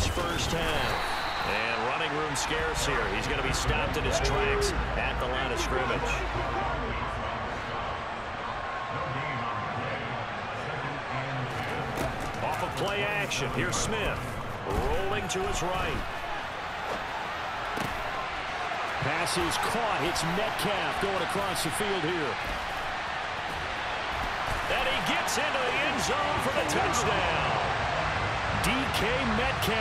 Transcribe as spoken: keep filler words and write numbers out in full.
this first half. And running room scarce here. He's going to be stopped in his tracks at the line of scrimmage. Off of play action. Here's Smith. Rolling to his right. Pass is caught. It's Metcalf going across the field here. And he gets into the end zone for the touchdown. D K Metcalf.